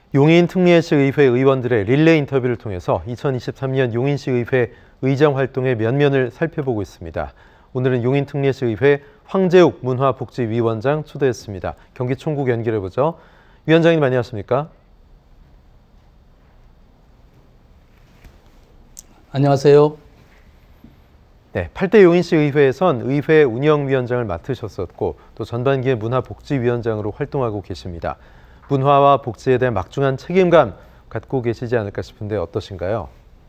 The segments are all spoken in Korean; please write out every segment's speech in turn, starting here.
용인 특례시 의회 의원들의 릴레이 인터뷰를 통해서 2023년 용인시 의회 의정 활동의 면면을 살펴보고 있습니다. 오늘은 용인 특례시 의회 황재욱 문화복지위원장 초대했습니다. 경기 총국 연결해보죠. 위원장님 안녕하십니까? 안녕하세요. 네, 8대 용인시 의회에선 의회 운영위원장을 맡으셨었고 또 전반기에 문화복지위원장으로 활동하고 계십니다. 문화와 복지에 대한 막중한 책임감 갖고 계시지 않을까 싶은데 어떠신가요?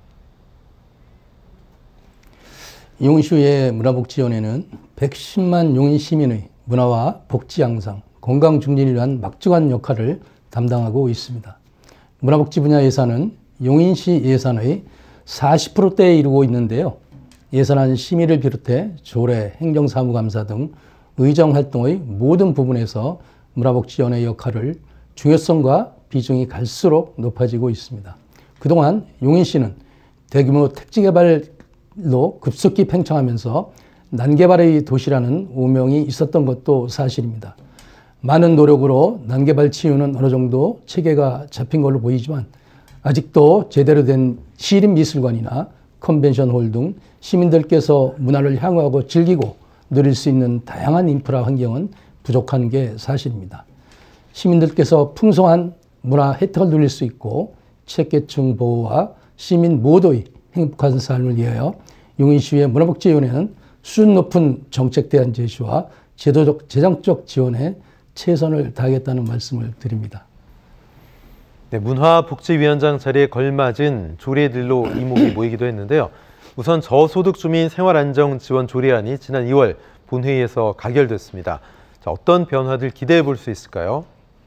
용인시의 문화복지위원회는 110만 용인 시민의 문화와 복지 향상, 건강 증진을 위한 막중한 역할을 담당하고 있습니다. 문화복지 분야 예산은 용인시 예산의 40%대에 이르고 있는데요. 예산안 심의를 비롯해 조례, 행정사무감사 등 의정활동의 모든 부분에서 문화복지위원회의 역할을 중요성과 비중이 갈수록 높아지고 있습니다. 그동안 용인시는 대규모 택지개발로 급속히 팽창하면서 난개발의 도시라는 오명이 있었던 것도 사실입니다. 많은 노력으로 난개발 치유는 어느 정도 체계가 잡힌 걸로 보이지만 아직도 제대로 된 시립미술관이나 컨벤션홀 등 시민들께서 문화를 향유하고 즐기고 누릴 수 있는 다양한 인프라 환경은 부족한 게 사실입니다. 시민들께서 풍성한 문화 혜택을 누릴 수 있고 취약계층 보호와 시민 모두의 행복한 삶을 위하여 용인시의 문화복지위원회는 수준 높은 정책 대안 제시와 제도적, 재정적 지원에 최선을 다하겠다는 말씀을 드립니다. 네, 문화복지위원장 자리에 걸맞은 조례들로 이목이 모이기도 했는데요. 우선 저소득 주민 생활안정지원 조례안이 지난 2월 본회의에서 가결됐습니다. 자, 어떤 변화들 기대해 볼 수 있을까요?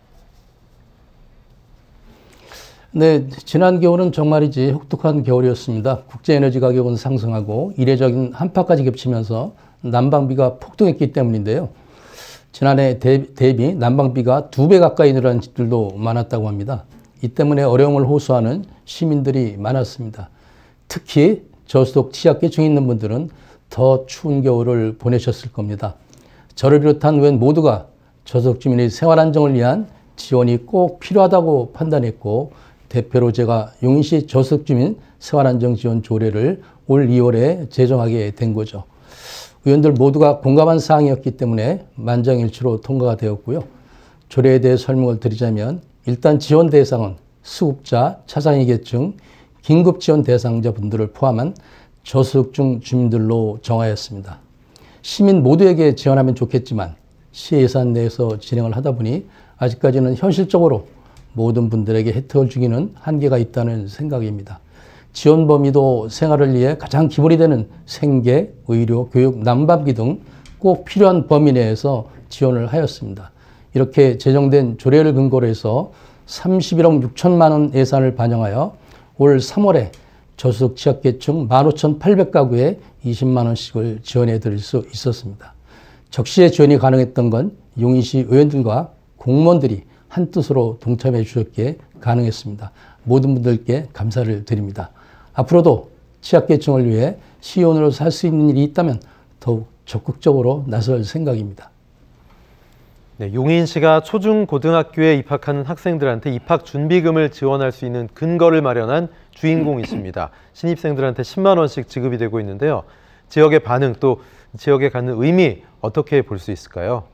네, 지난 겨울은 정말이지 혹독한 겨울이었습니다. 국제에너지 가격은 상승하고 이례적인 한파까지 겹치면서 난방비가 폭등했기 때문인데요. 지난해 대비 난방비가 2배 가까이 늘어난 집들도 많았다고 합니다. 이 때문에 어려움을 호소하는 시민들이 많았습니다. 특히 저소득 취약계층이 있는 분들은 더 추운 겨울을 보내셨을 겁니다. 저를 비롯한 의원 모두가 저소득 주민의 생활 안정을 위한 지원이 꼭 필요하다고 판단했고 대표로 제가 용인시 저소득 주민 생활 안정 지원 조례를 올 2월에 제정하게 된 거죠. 의원들 모두가 공감한 사항이었기 때문에 만장일치로 통과가 되었고요. 조례에 대해 설명을 드리자면 일단 지원 대상은 수급자, 차상위 계층, 긴급 지원 대상자분들을 포함한 저소득층 주민들로 정하였습니다. 시민 모두에게 지원하면 좋겠지만 시 예산 내에서 진행을 하다 보니 아직까지는 현실적으로 모든 분들에게 혜택을 주기는 한계가 있다는 생각입니다. 지원 범위도 생활을 위해 가장 기본이 되는 생계, 의료, 교육, 난방비 등 꼭 필요한 범위 내에서 지원을 하였습니다. 이렇게 제정된 조례를 근거로 해서 31억 6천만 원 예산을 반영하여 올 3월에 저소득 취약계층 15,800가구에 20만 원씩을 지원해 드릴 수 있었습니다. 적시에 지원이 가능했던 건 용인시 의원들과 공무원들이 한뜻으로 동참해 주셨기에 가능했습니다. 모든 분들께 감사를 드립니다. 앞으로도 취약계층을 위해 시의원으로 살 수 있는 일이 있다면 더욱 적극적으로 나설 생각입니다. 네, 용인시가 초중고등학교에 입학하는 학생들한테 입학준비금을 지원할 수 있는 근거를 마련한 주인공이십니다. 신입생들한테 10만 원씩 지급이 되고 있는데요. 지역의 반응 또 지역에 갖는 의미 어떻게 볼 수 있을까요?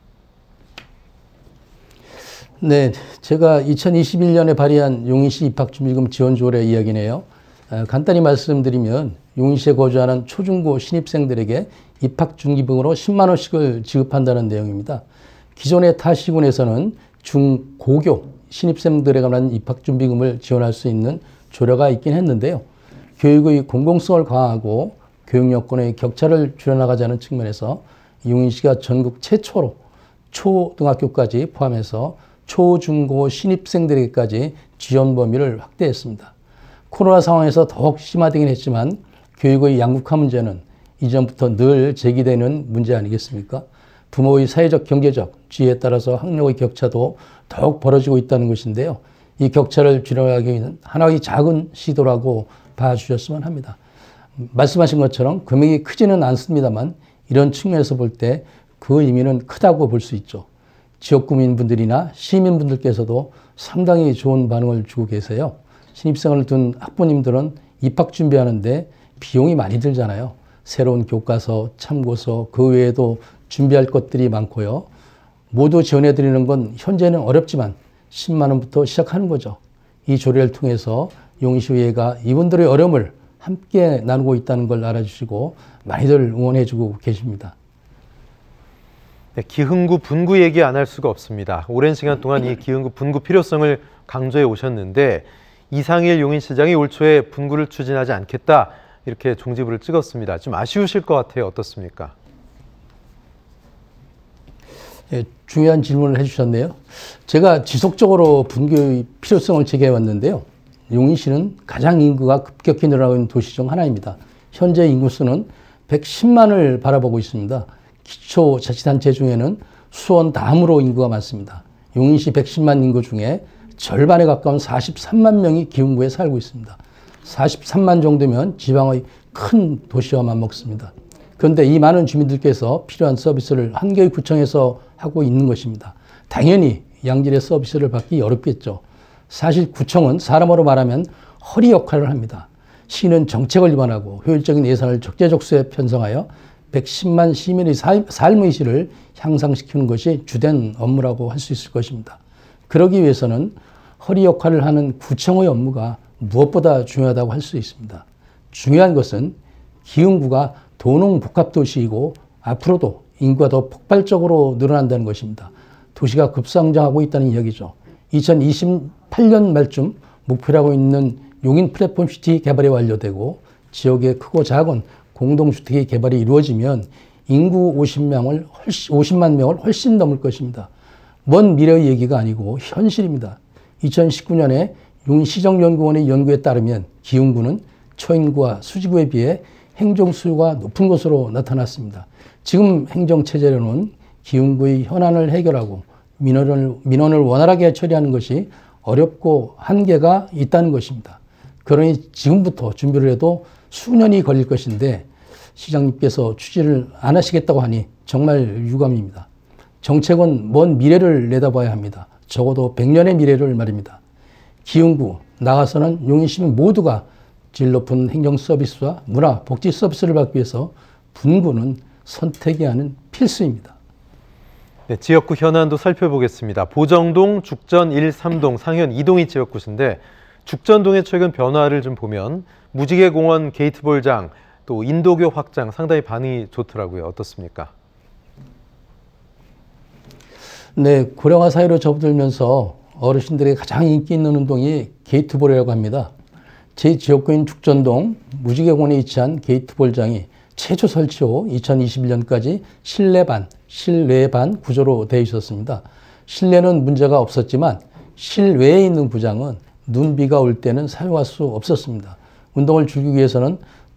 네, 제가 2021년에 발의한 용인시 입학준비금 지원 조례 이야기네요. 간단히 말씀드리면 용인시에 거주하는 초중고 신입생들에게 입학준비금으로 10만 원씩을 지급한다는 내용입니다. 기존의 타 시군에서는 중고교 신입생들에 관한 입학준비금을 지원할 수 있는 조례가 있긴 했는데요. 교육의 공공성을 강화하고 교육 여건의 격차를 줄여나가자는 측면에서 용인시가 전국 최초로 초등학교까지 포함해서 초중고 신입생들에게까지 지원 범위를 확대했습니다. 코로나 상황에서 더욱 심화되긴 했지만 교육의 양극화 문제는 이전부터 늘 제기되는 문제 아니겠습니까? 부모의 사회적, 경제적 지위에 따라서 학력의 격차도 더욱 벌어지고 있다는 것인데요. 이 격차를 줄여나가기 위한 하나의 작은 시도라고 봐주셨으면 합니다. 말씀하신 것처럼 금액이 크지는 않습니다만 이런 측면에서 볼 때 그 의미는 크다고 볼 수 있죠. 지역 구민분들이나 시민분들께서도 상당히 좋은 반응을 주고 계세요. 신입생을 둔 학부모님들은 입학 준비하는데 비용이 많이 들잖아요. 새로운 교과서, 참고서, 그 외에도 준비할 것들이 많고요. 모두 지원해드리는 건 현재는 어렵지만 10만 원부터 시작하는 거죠. 이 조례를 통해서 용인시의회가 이분들의 어려움을 함께 나누고 있다는 걸 알아주시고 많이들 응원해주고 계십니다. 네, 기흥구 분구 얘기 안 할 수가 없습니다. 오랜 시간 동안 이 기흥구 분구 필요성을 강조해 오셨는데 이상일 용인시장이 올 초에 분구를 추진하지 않겠다 이렇게 종지부를 찍었습니다. 좀 아쉬우실 것 같아요. 어떻습니까? 예, 중요한 질문을 해주셨네요. 제가 지속적으로 분교의 필요성을 제기해왔는데요. 용인시는 가장 인구가 급격히 늘어나고 있는 도시 중 하나입니다. 현재 인구수는 110만을 바라보고 있습니다. 기초자치단체 중에는 수원 다음으로 인구가 많습니다. 용인시 110만 인구 중에 절반에 가까운 43만 명이 기흥구에 살고 있습니다. 43만 정도면 지방의 큰 도시와 맞먹습니다. 그런데 이 많은 주민들께서 필요한 서비스를 한 개의 구청에서 하고 있는 것입니다. 당연히 양질의 서비스를 받기 어렵겠죠. 사실 구청은 사람으로 말하면 허리 역할을 합니다. 시는 정책을 위반하고 효율적인 예산을 적재적소에 편성하여 110만 시민의 삶의 질을 향상시키는 것이 주된 업무라고 할 수 있을 것입니다. 그러기 위해서는 허리 역할을 하는 구청의 업무가 무엇보다 중요하다고 할 수 있습니다. 중요한 것은 기흥구가 도농복합도시이고 앞으로도 인구가 더 폭발적으로 늘어난다는 것입니다. 도시가 급성장하고 있다는 이야기죠. 2028년 말쯤 목표라고 있는 용인 플랫폼 시티 개발이 완료되고 지역의 크고 작은 공동주택의 개발이 이루어지면 인구 50만 명을 훨씬 넘을 것입니다. 먼 미래의 얘기가 아니고 현실입니다. 2019년에 용인시정연구원의 연구에 따르면 기흥구는 초인구와 수지구에 비해 행정수요가 높은 것으로 나타났습니다. 지금 행정체제로는 기흥구의 현안을 해결하고 민원을 원활하게 처리하는 것이 어렵고 한계가 있다는 것입니다. 그러니 지금부터 준비를 해도 수년이 걸릴 것인데 시장님께서 추진을 안 하시겠다고 하니 정말 유감입니다. 정책은 먼 미래를 내다봐야 합니다. 적어도 100년의 미래를 말입니다. 기흥구, 나아가서는 용인시민 모두가 질 높은 행정 서비스와 문화, 복지 서비스를 받기 위해서 분구는 선택이 아닌 필수입니다. 네, 지역구 현안도 살펴보겠습니다. 보정동, 죽전 1, 3동, 상현 2동이 지역구인데 죽전동의 최근 변화를 좀 보면 무지개공원 게이트볼장, 또 인도교 확장 상당히 반응이 좋더라고요. 어떻습니까? 네, 고령화 사회로 접어들면서 어르신들의 가장 인기 있는 운동이 게이트볼이라고 합니다. 제 지역구인 죽전동 무지개공원에 위치한 게이트볼장이 최초 설치 후 2021년까지 실내 반, 실외 반 구조로 되어 있었습니다. 실내는 문제가 없었지만 실외에 있는 구장은 눈, 비가 올 때는 사용할 수 없었습니다. 운동을 즐기기 위해서는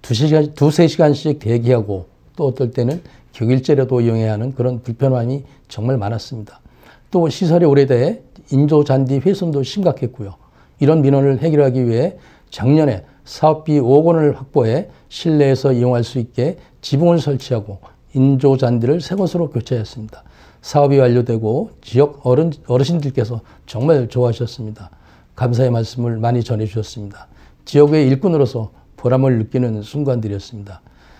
두세 시간씩 대기하고 또 어떨 때는 격일제라도 이용해야 하는 그런 불편함이 정말 많았습니다. 또 시설이 오래돼 인조잔디 훼손도 심각했고요. 이런 민원을 해결하기 위해 작년에 사업비 5억 원을 확보해 실내에서 이용할 수 있게 지붕을 설치하고 인조잔디를 새 것으로 교체했습니다. 사업이 완료되고 지역 어르신들께서 정말 좋아하셨습니다. 감사의 말씀을 많이 전해주셨습니다. 지역의 일꾼으로서 보람을 느끼는 순간들이었습니다.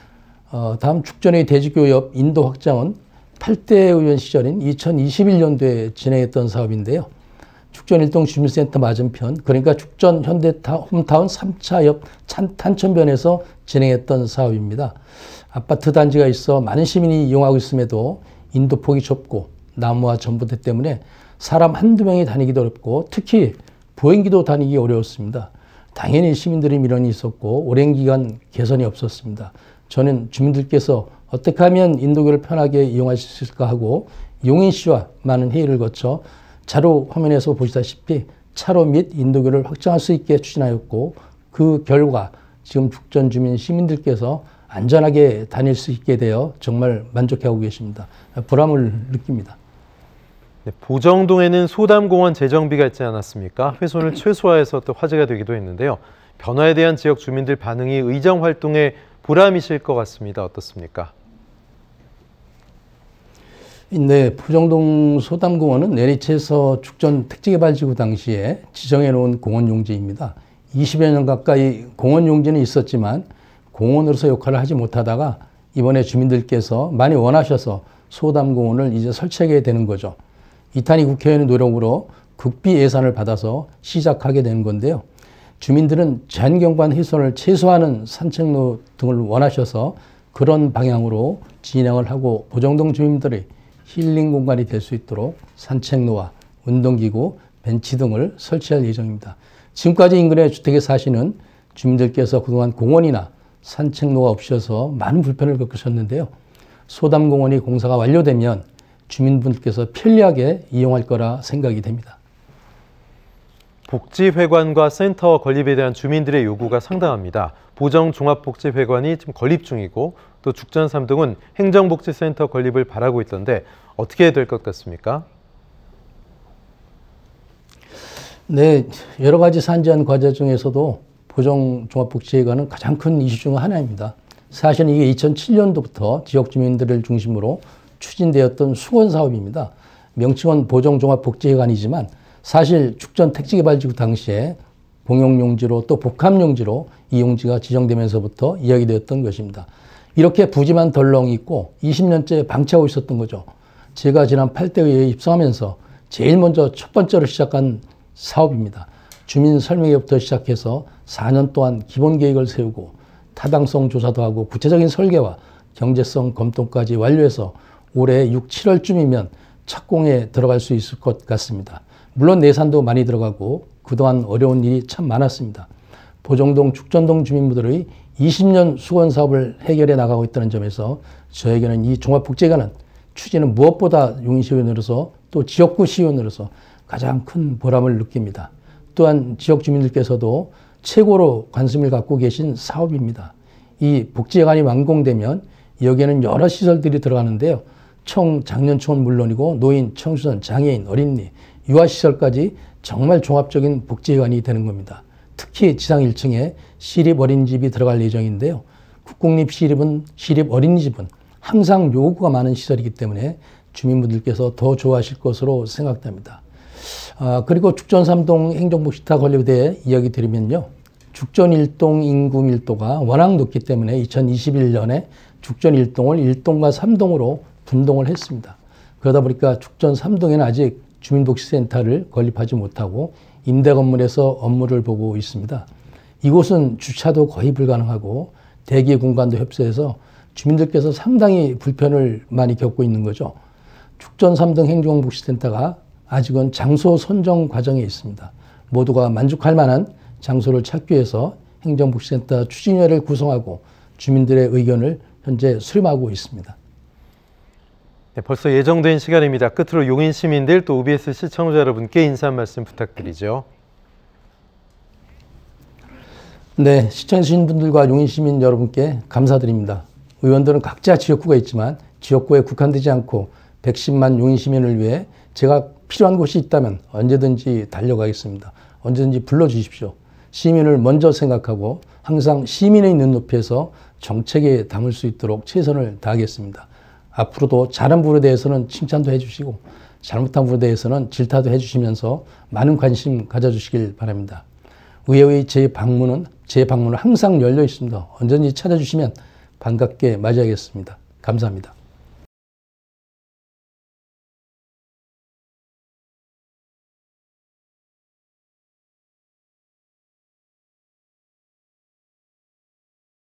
다음 죽전의 대지교 옆 인도 확장은 8대 의원 시절인 2021년도에 진행했던 사업인데요. 죽전 1동 주민센터 맞은편, 그러니까 죽전 현대홈타운 3차 옆 탄천변에서 진행했던 사업입니다. 아파트 단지가 있어 많은 시민이 이용하고 있음에도 인도폭이 좁고 나무와 전봇대 때문에 사람 한두 명이 다니기도 어렵고 특히 보행기도 다니기 어려웠습니다. 당연히 시민들의 민원이 있었고 오랜 기간 개선이 없었습니다. 저는 주민들께서 어떻게 하면 인도교를 편하게 이용할 수 있을까 하고 용인시와 많은 회의를 거쳐 자료 화면에서 보시다시피 차로 및 인도교를 확장할 수 있게 추진하였고 그 결과 지금 죽전 주민 시민들께서 안전하게 다닐 수 있게 되어 정말 만족해하고 계십니다. 보람을 느낍니다. 네, 보정동에는 소담공원 재정비가 있지 않았습니까? 훼손을 최소화해서 또 화제가 되기도 했는데요. 변화에 대한 지역 주민들 반응이 의정 활동에 보람이실 것 같습니다. 어떻습니까? 네, 부정동 소담공원은 NH에서 죽전 택지개발지구 당시에 지정해 놓은 공원 용지입니다. 20여 년 가까이 공원 용지는 있었지만 공원으로서 역할을 하지 못하다가 이번에 주민들께서 많이 원하셔서 소담공원을 이제 설치하게 되는 거죠. 이탄희 국회의원의 노력으로 국비 예산을 받아서 시작하게 된 건데요. 주민들은 자연경관 훼손을 최소화하는 산책로 등을 원하셔서 그런 방향으로 진행을 하고 보정동 주민들의 힐링 공간이 될 수 있도록 산책로와 운동기구, 벤치 등을 설치할 예정입니다. 지금까지 인근의 주택에 사시는 주민들께서 그동안 공원이나 산책로가 없으셔서 많은 불편을 겪으셨는데요. 소담공원이 공사가 완료되면 주민분들께서 편리하게 이용할 거라 생각이 됩니다. 복지회관과 센터 건립에 대한 주민들의 요구가 상당합니다. 보정종합복지회관이 지금 건립 중이고 또 죽전 3동은 행정복지센터 건립을 바라고 있던데 어떻게 될 것 같습니까? 네, 여러 가지 산재한 과제 중에서도 보정종합복지회관은 가장 큰 이슈 중 하나입니다. 사실은 이게 2007년도부터 지역 주민들을 중심으로 추진되었던 수건 사업입니다. 명칭은 보정종합복지회관이지만 사실 죽전 택지개발지구 당시에 공용용지로 또 복합용지로 이 용지가 지정되면서부터 이야기되었던 것입니다. 이렇게 부지만 덜렁 있고 20년째 방치하고 있었던 거죠. 제가 지난 8대의회에 입성하면서 제일 먼저 첫 번째로 시작한 사업입니다. 주민 설명회부터 시작해서 4년 동안 기본 계획을 세우고 타당성 조사도 하고 구체적인 설계와 경제성 검토까지 완료해서 올해 6, 7월쯤이면 착공에 들어갈 수 있을 것 같습니다. 물론 예산도 많이 들어가고 그동안 어려운 일이 참 많았습니다. 보정동, 죽전동 주민분들의 20년 수건 사업을 해결해 나가고 있다는 점에서 저에게는 이 종합복지회관은 추진은 무엇보다 용인시의원으로서 또 지역구 시의원으로서 가장 큰 보람을 느낍니다. 또한 지역 주민들께서도 최고로 관심을 갖고 계신 사업입니다. 이 복지회관이 완공되면 여기에는 여러 시설들이 들어가는데요. 청장년층은 물론이고 노인, 청소년, 장애인, 어린이, 유아시설까지 정말 종합적인 복지회관이 되는 겁니다. 특히 지상 1층에 시립 어린이집이 들어갈 예정인데요. 국공립 시립 어린이집은 항상 요구가 많은 시설이기 때문에 주민분들께서 더 좋아하실 것으로 생각됩니다. 그리고 죽전 3동 행정복지타 건립에 대해 이야기 드리면요. 죽전 1동 인구 밀도가 워낙 높기 때문에 2021년에 죽전 1동을 1동과 3동으로 분동을 했습니다. 그러다 보니까 죽전 3동에는 아직 주민복지센터를 건립하지 못하고 임대 건물에서 업무를 보고 있습니다. 이곳은 주차도 거의 불가능하고 대기 공간도 협소해서 주민들께서 상당히 불편을 많이 겪고 있는 거죠. 죽전 3동 행정복지센터가 아직은 장소 선정 과정에 있습니다. 모두가 만족할 만한 장소를 찾기 위해서 행정복지센터 추진위원회를 구성하고 주민들의 의견을 현재 수렴하고 있습니다. 네, 벌써 예정된 시간입니다. 끝으로 용인 시민들 또 OBS 시청자 여러분께 인사 한 말씀 부탁드리죠. 네, 시청해주신 분들과 용인 시민 여러분께 감사드립니다. 의원들은 각자 지역구가 있지만 지역구에 국한되지 않고 110만 용인 시민을 위해 제가 필요한 곳이 있다면 언제든지 달려가겠습니다. 언제든지 불러주십시오. 시민을 먼저 생각하고 항상 시민의 눈높이에서 정책에 담을 수 있도록 최선을 다하겠습니다. 앞으로도 잘한 부분에 대해서는 칭찬도 해주시고 잘못한 부분에 대해서는 질타도 해주시면서 많은 관심 가져주시길 바랍니다. 의회의 제 방문은 항상 열려 있습니다. 언제든지 찾아주시면 반갑게 맞이하겠습니다. 감사합니다.